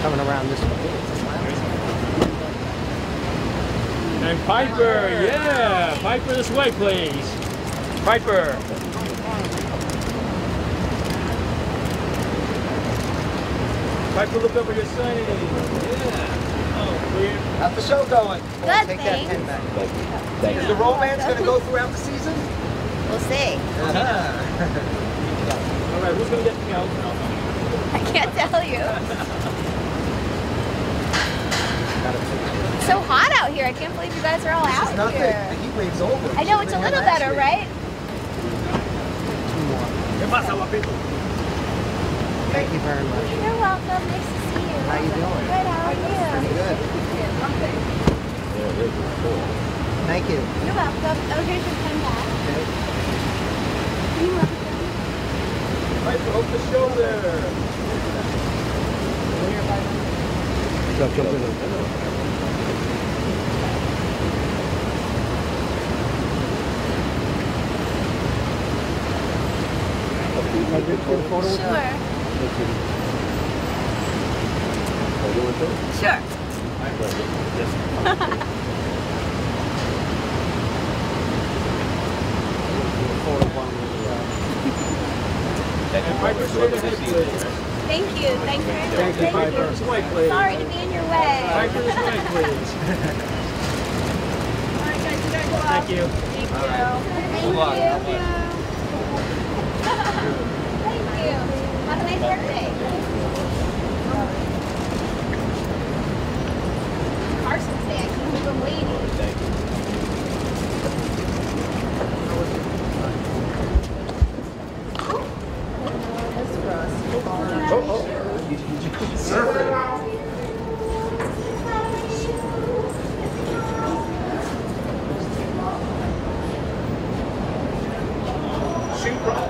coming around this way. And Piper, yeah! Piper this way, please. Piper. Piper, look over your side. Yeah. Oh, clear. How's the show going? Good, Take thanks. that pen back. Is the romance going to go throughout the season? We'll see. All right, who's going to get the count? I can't tell you. It's so hot out here. I can't believe you guys are all out Nothing. here. The heat wave's over. I know, it's a little better, right? Thank you very much. You're welcome. Nice to see you. How you doing? Good, how are you? Pretty good. Thank you. You're welcome. Oh, here's your pen back. Okay. You're welcome. Piper, over the shoulder. Jump in. Sure. Sure. And Piper, straight ahead, please. Thank you. Thanks very much. Thank you, Piper this way, please. Sorry to be in your way. Piper this way, please. All right, guys, you gotta go out. Thank you. Thank you. All right. Thank Good luck. you. Thank you. Have a nice birthday. Carson's Day. I can't believe I'm waiting. Shoot,